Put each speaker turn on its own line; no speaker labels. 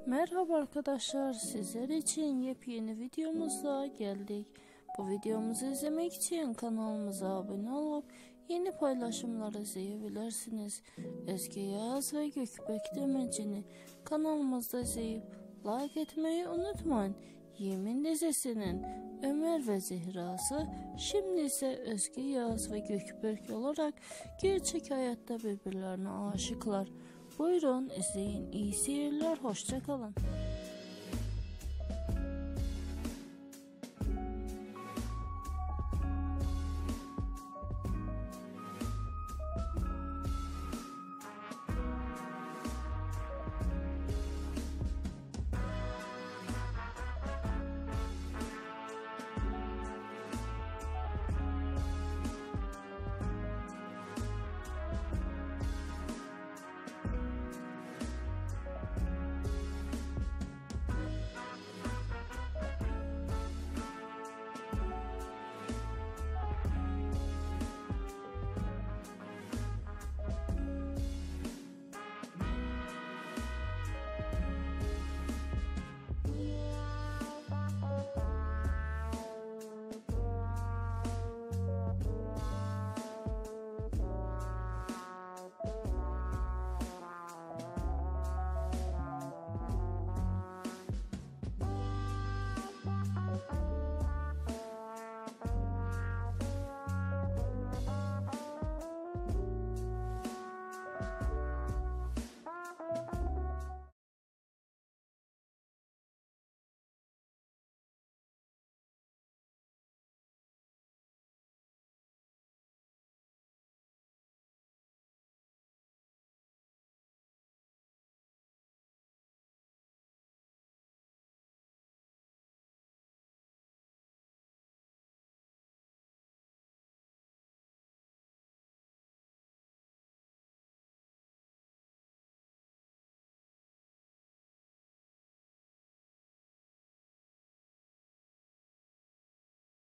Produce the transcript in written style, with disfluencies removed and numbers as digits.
Merhaba arkadaşlar, sizler için yepyeni videomuzla geldik. Bu videomuzu izlemek için kanalımıza abone olup yeni paylaşımları izleyebilirsiniz. Özge Yağız ve Gökbek Demirci'ni kanalımızda izleyip like etmeyi unutmayın. Yemin dizisinin Ömer ve Zehra'sı şimdi ise Özge Yağız ve Gökbek olarak gerçek hayatta birbirlerine aşıklar. Buyurun izleyin, iyi seyirler, hoşça kalın.